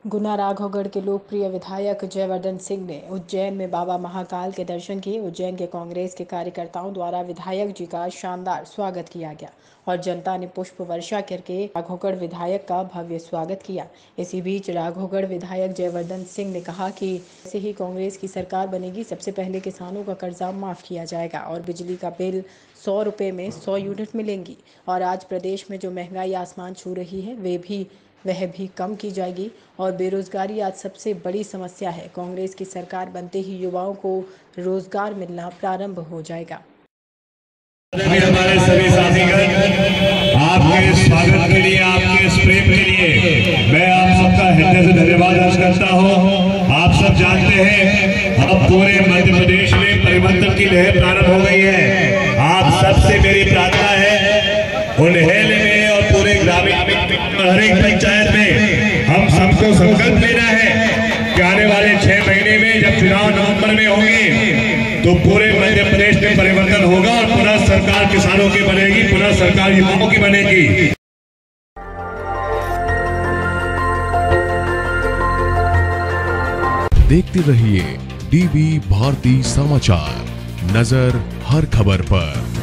गुना राघवगढ़ के लोकप्रिय विधायक जयवर्धन सिंह ने उज्जैन में बाबा महाकाल के दर्शन किए। उज्जैन के कांग्रेस के कार्यकर्ताओं द्वारा विधायक जी का शानदार स्वागत किया गया और जनता ने पुष्प वर्षा करके राघवगढ़ विधायक का भव्य स्वागत किया। इसी बीच राघवगढ़ विधायक जयवर्धन सिंह ने कहा कि जैसे ही कांग्रेस की सरकार बनेगी, सबसे पहले किसानों का कर्जा माफ किया जाएगा और बिजली का बिल 100 रुपये में 100 यूनिट मिलेंगी। और आज प्रदेश में जो महंगाई आसमान छू रही है वह भी कम की जाएगी और बेरोजगारी आज सबसे बड़ी समस्या है। कांग्रेस की सरकार बनते ही युवाओं को रोजगार मिलना प्रारंभ हो जाएगा। हमारे सभी साथीगण, आपके स्वागत के लिए, आपके इस प्रेम के लिए मैं आप सबका हृदय से धन्यवाद अर्ज करता हूं। आप सब जानते हैं अब पूरे मध्य प्रदेश में परिवर्तन की लहर प्रारंभ हो गई है। आप सबसे मेरी प्रार्थना है, उन्हें में और पूरे ग्रामीण हर एक पंचायत में हम सबको संकल्प लेना है कि आने वाले 6 महीने में जब चुनाव नवंबर में होंगे तो पूरे मध्य प्रदेश में परिवर्तन होगा और पुनः सरकार किसानों की बनेगी, पुनः सरकार युवाओं की बनेगी। देखते रहिए डीवी भारती समाचार, नजर हर खबर पर।